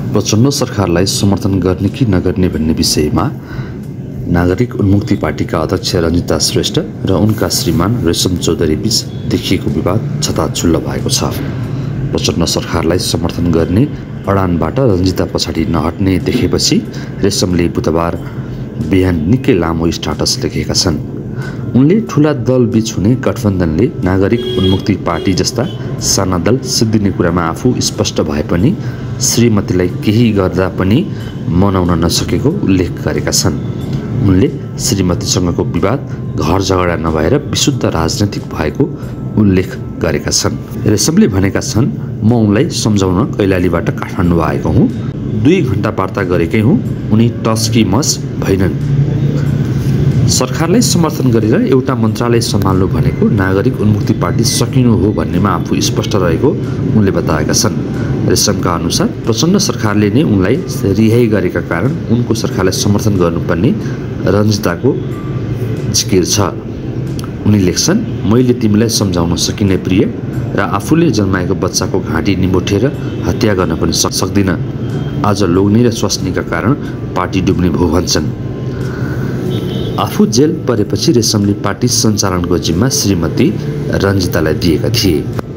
प्रचण्ड सरकारलाई समर्थन गर्ने कि नगर्ने भन्ने विषयमा नागरिक उन्मुक्ति पार्टीका अध्यक्ष रञ्जिता श्रेष्ठ र उनका श्रीमान रेशम चौधरी बीच देखिएको विवाद छताछुल्ल भएको छ। प्रचण्ड सरकारलाई समर्थन गर्ने अडानबाट रञ्जिता पछाडि नहट्ने देखेपछि रेशमले बुधबार बिहान निकै लामो स्ट्याटस लेखेका छन्। उनले ठूला दल बीच हुने गठबन्धनले नागरिक उन्मुक्ति पार्टी जस्ता साना दल सिद्धिने कुरामा आफू स्पष्ट भए पनि श्रीमतीलाई केही गर्दा पनि मनाउन नसकेको उल्लेख गरेका छन्। उनले श्रीमतीसँगको विवाद घर झगडा नभएर विशुद्ध राजनैतिक भएको उल्लेख गरेका छन्। रेशमले भनेका छन्, म उनलाई सम्झाउन कैलालीबाट काठमाडौँ आएको हुँ। 2 घण्टा वार्ता गरेकै हुँ। उनी टस कि मस भएनन्। सरकारलाई समर्थन गरेर एउटा मन्त्रालय सम्हाल्नु भनेको नागरिक उन्मुक्ति पार्टी सकिनु हो भन्नेमा आफू स्पष्ट रहेको उनले बताएका छन्। रेशमका अनुसार प्रचण्ड सरकारले नै उनलाई रिहाई गरेका कारण उनको सरकारलाई समर्थन गर्नुपर्ने रञ्जिताको जिकिर छ। उनी लेख्छन्, मैले तिमीलाई सम्झाउन सकिने प्रिय र आफूले जन्माएको बच्चाको घाँटी निमोठेर हत्या गर्न पनि सक्दिनँ। आज लोग्ने र स्वास्नीका कारण पार्टी डुब्ने भो भन्छन्। आफू जेल परेपछि रेशमले पार्टी सञ्चालनको जिम्मा श्रीमती रञ्जितालाई दिएका थिए।